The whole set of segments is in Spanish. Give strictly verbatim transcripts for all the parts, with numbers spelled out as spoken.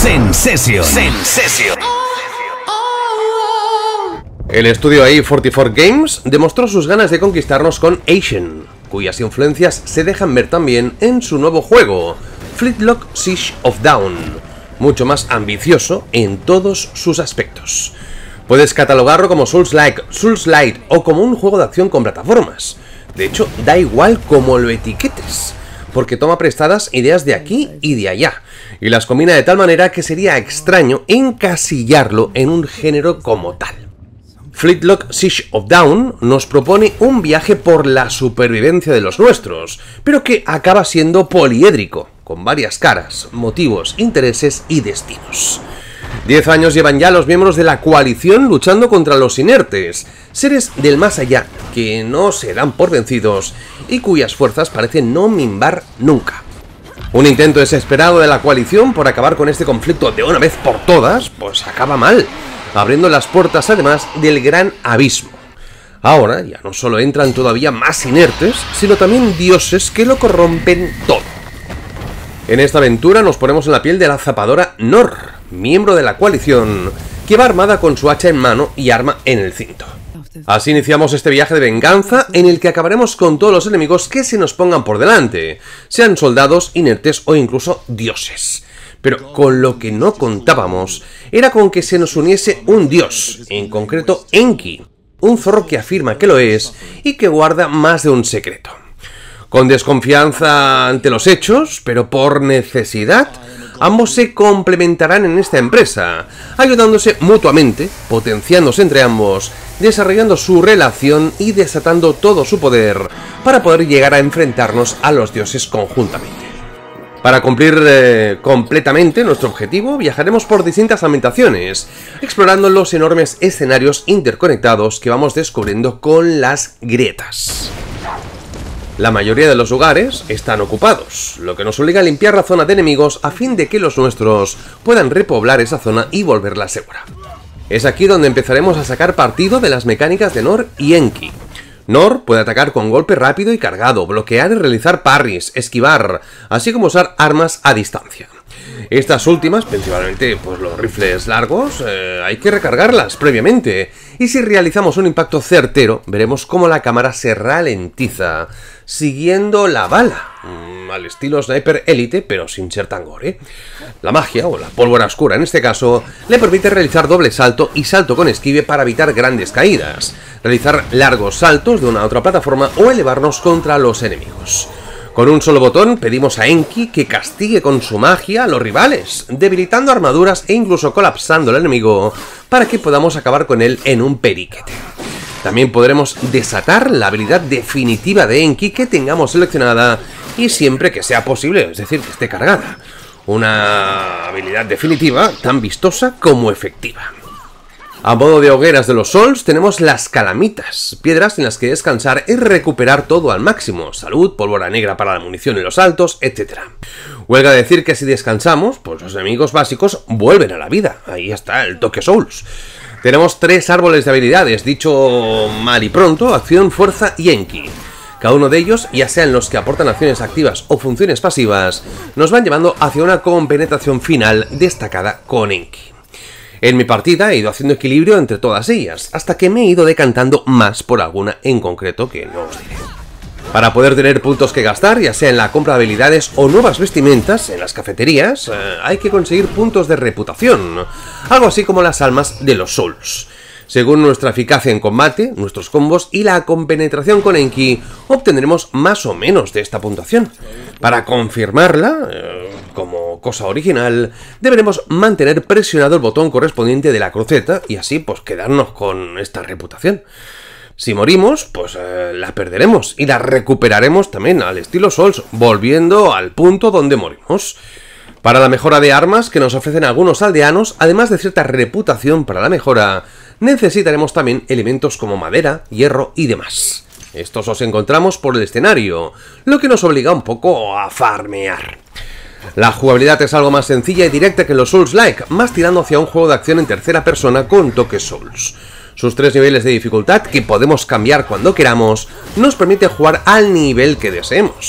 Sensation. Sensation. El estudio A cuarenta y cuatro Games demostró sus ganas de conquistarnos con Ashen, cuyas influencias se dejan ver también en su nuevo juego, Flintlock Siege of Dawn, mucho más ambicioso en todos sus aspectos. Puedes catalogarlo como Souls-like, Souls-light o como un juego de acción con plataformas. De hecho, da igual cómo lo etiquetes, porque toma prestadas ideas de aquí y de allá, y las combina de tal manera que sería extraño encasillarlo en un género como tal. Flintlock Siege of Dawn nos propone un viaje por la supervivencia de los nuestros, pero que acaba siendo poliédrico, con varias caras, motivos, intereses y destinos. Diez años llevan ya los miembros de la coalición luchando contra los inertes, seres del más allá que no se dan por vencidos y cuyas fuerzas parecen no minvar nunca. Un intento desesperado de la coalición por acabar con este conflicto de una vez por todas, pues acaba mal, abriendo las puertas además del gran abismo. Ahora ya no solo entran todavía más inertes, sino también dioses que lo corrompen todo. En esta aventura nos ponemos en la piel de la zapadora Nor, miembro de la coalición, que va armada con su hacha en mano y arma en el cinto. Así iniciamos este viaje de venganza en el que acabaremos con todos los enemigos que se nos pongan por delante, sean soldados, inertes o incluso dioses. Pero con lo que no contábamos era con que se nos uniese un dios, en concreto Enki, un zorro que afirma que lo es y que guarda más de un secreto. Con desconfianza ante los hechos, pero por necesidad, ambos se complementarán en esta empresa, ayudándose mutuamente, potenciándose entre ambos, desarrollando su relación y desatando todo su poder para poder llegar a enfrentarnos a los dioses conjuntamente. Para cumplir eh, completamente nuestro objetivo, viajaremos por distintas ambientaciones, explorando los enormes escenarios interconectados que vamos descubriendo con las grietas. La mayoría de los lugares están ocupados, lo que nos obliga a limpiar la zona de enemigos a fin de que los nuestros puedan repoblar esa zona y volverla segura. Es aquí donde empezaremos a sacar partido de las mecánicas de Nor y Enki. Nor puede atacar con golpe rápido y cargado, bloquear y realizar parries, esquivar, así como usar armas a distancia. Estas últimas, principalmente pues los rifles largos, eh, hay que recargarlas previamente. Y si realizamos un impacto certero, veremos cómo la cámara se ralentiza, siguiendo la bala, mm, al estilo Sniper Elite, pero sin ser tan gore. La magia, o la pólvora oscura en este caso, le permite realizar doble salto y salto con esquive para evitar grandes caídas, realizar largos saltos de una a otra plataforma o elevarnos contra los enemigos. Con un solo botón pedimos a Enki que castigue con su magia a los rivales, debilitando armaduras e incluso colapsando al enemigo para que podamos acabar con él en un periquete. También podremos desatar la habilidad definitiva de Enki que tengamos seleccionada y siempre que sea posible, es decir, que esté cargada. Una habilidad definitiva tan vistosa como efectiva. A modo de hogueras de los Souls tenemos las calamitas, piedras en las que descansar y recuperar todo al máximo, salud, pólvora negra para la munición en los saltos, etcétera. Huelga decir que si descansamos, pues los enemigos básicos vuelven a la vida, ahí está el toque Souls. Tenemos tres árboles de habilidades, dicho mal y pronto, acción, fuerza y Enki. Cada uno de ellos, ya sean los que aportan acciones activas o funciones pasivas, nos van llevando hacia una compenetración final destacada con Enki. En mi partida he ido haciendo equilibrio entre todas ellas, hasta que me he ido decantando más por alguna en concreto que no os diré. Para poder tener puntos que gastar, ya sea en la compra de habilidades o nuevas vestimentas en las cafeterías, eh, hay que conseguir puntos de reputación, algo así como las almas de los Souls. Según nuestra eficacia en combate, nuestros combos y la compenetración con Enki, obtendremos más o menos de esta puntuación. Para confirmarla, eh, como cosa original, deberemos mantener presionado el botón correspondiente de la cruceta y así pues quedarnos con esta reputación. Si morimos, pues eh, la perderemos y la recuperaremos también al estilo Souls, volviendo al punto donde morimos. Para la mejora de armas que nos ofrecen algunos aldeanos, además de cierta reputación para la mejora, necesitaremos también elementos como madera, hierro y demás. Estos los encontramos por el escenario, lo que nos obliga un poco a farmear. La jugabilidad es algo más sencilla y directa que los Souls-like, más tirando hacia un juego de acción en tercera persona con toques Souls. Sus tres niveles de dificultad, que podemos cambiar cuando queramos, nos permite jugar al nivel que deseemos.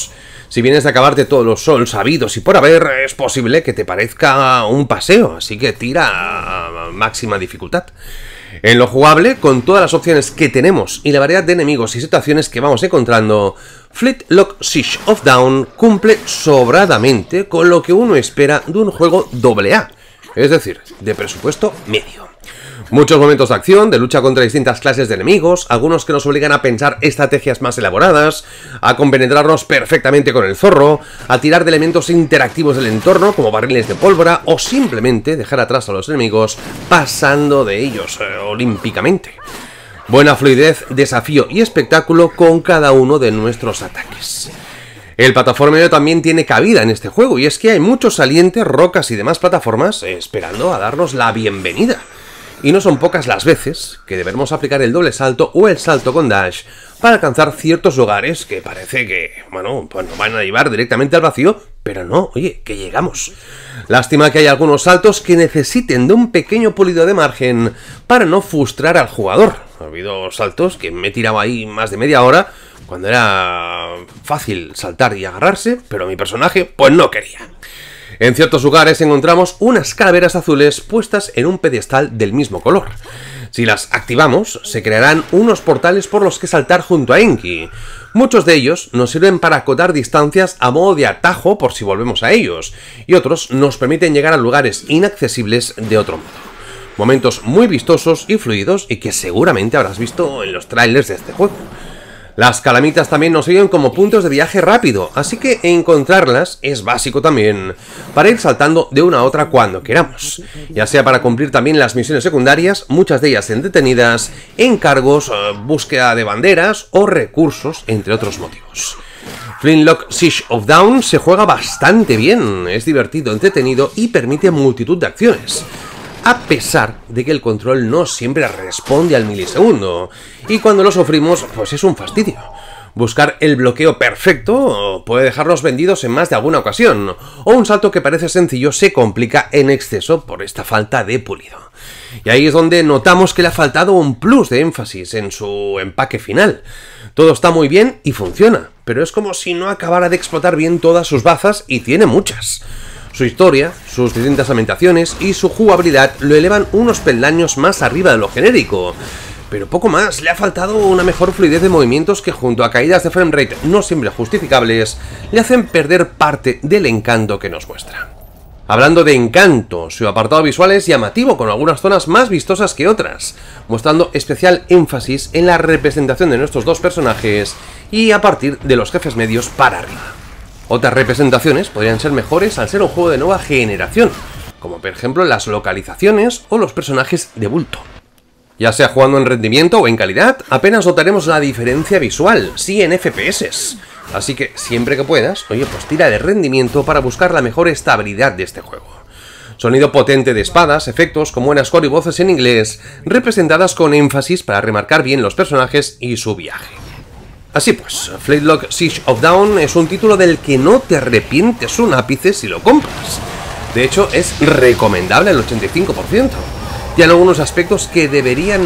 Si vienes de acabarte todos los Souls sabidos y por haber, es posible que te parezca un paseo, así que tira a máxima dificultad. En lo jugable, con todas las opciones que tenemos y la variedad de enemigos y situaciones que vamos encontrando, Flintlock Siege of Dawn cumple sobradamente con lo que uno espera de un juego doble A, es decir, de presupuesto medio. Muchos momentos de acción, de lucha contra distintas clases de enemigos, algunos que nos obligan a pensar estrategias más elaboradas, a compenetrarnos perfectamente con el zorro, a tirar de elementos interactivos del entorno como barriles de pólvora o simplemente dejar atrás a los enemigos pasando de ellos eh, olímpicamente. Buena fluidez, desafío y espectáculo con cada uno de nuestros ataques. El plataformeo también tiene cabida en este juego y es que hay muchos salientes, rocas y demás plataformas esperando a darnos la bienvenida. Y no son pocas las veces que debemos aplicar el doble salto o el salto con dash para alcanzar ciertos lugares que parece que, bueno, pues nos van a llevar directamente al vacío, pero no, oye, que llegamos. Lástima que hay algunos saltos que necesiten de un pequeño pulido de margen para no frustrar al jugador. Ha habido saltos que me he tirado ahí más de media hora cuando era fácil saltar y agarrarse, pero mi personaje pues no quería. En ciertos lugares encontramos unas calaveras azules puestas en un pedestal del mismo color. Si las activamos, se crearán unos portales por los que saltar junto a Enki. Muchos de ellos nos sirven para acotar distancias a modo de atajo por si volvemos a ellos, y otros nos permiten llegar a lugares inaccesibles de otro modo. Momentos muy vistosos y fluidos y que seguramente habrás visto en los trailers de este juego. Las calamitas también nos sirven como puntos de viaje rápido, así que encontrarlas es básico también para ir saltando de una a otra cuando queramos, ya sea para cumplir también las misiones secundarias, muchas de ellas entretenidas, encargos, búsqueda de banderas o recursos, entre otros motivos. Flintlock Siege of Dawn se juega bastante bien, es divertido, entretenido y permite multitud de acciones, a pesar de que el control no siempre responde al milisegundo, y cuando lo sufrimos, pues es un fastidio. Buscar el bloqueo perfecto puede dejarnos vendidos en más de alguna ocasión, o un salto que parece sencillo se complica en exceso por esta falta de pulido. Y ahí es donde notamos que le ha faltado un plus de énfasis en su empaque final. Todo está muy bien y funciona, pero es como si no acabara de explotar bien todas sus bazas, y tiene muchas. Su historia, sus distintas ambientaciones y su jugabilidad lo elevan unos peldaños más arriba de lo genérico. Pero poco más, le ha faltado una mejor fluidez de movimientos que junto a caídas de framerate no siempre justificables, le hacen perder parte del encanto que nos muestra. Hablando de encanto, su apartado visual es llamativo con algunas zonas más vistosas que otras, mostrando especial énfasis en la representación de nuestros dos personajes y a partir de los jefes medios para arriba. Otras representaciones podrían ser mejores al ser un juego de nueva generación, como por ejemplo las localizaciones o los personajes de bulto. Ya sea jugando en rendimiento o en calidad, apenas notaremos la diferencia visual, sí en F P S. Así que siempre que puedas, oye, pues tira de rendimiento para buscar la mejor estabilidad de este juego. Sonido potente de espadas, efectos con buena score y voces en inglés, representadas con énfasis para remarcar bien los personajes y su viaje. Así pues, Flintlock Siege of Dawn es un título del que no te arrepientes un ápice si lo compras. De hecho, es recomendable al ochenta y cinco por ciento. Tiene algunos aspectos que deberían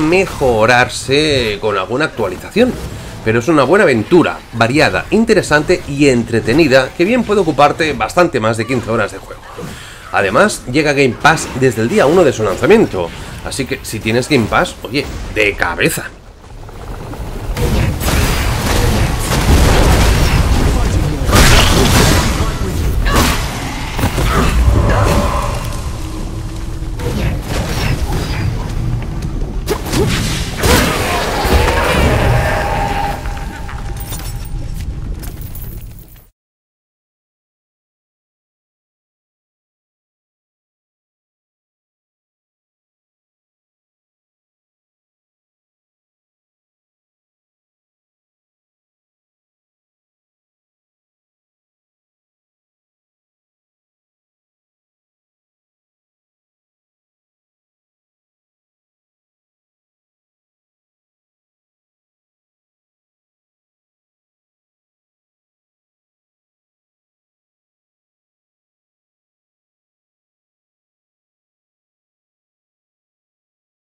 mejorarse con alguna actualización, pero es una buena aventura, variada, interesante y entretenida que bien puede ocuparte bastante más de quince horas de juego. Además, llega a Game Pass desde el día uno de su lanzamiento, así que si tienes Game Pass, oye, de cabeza.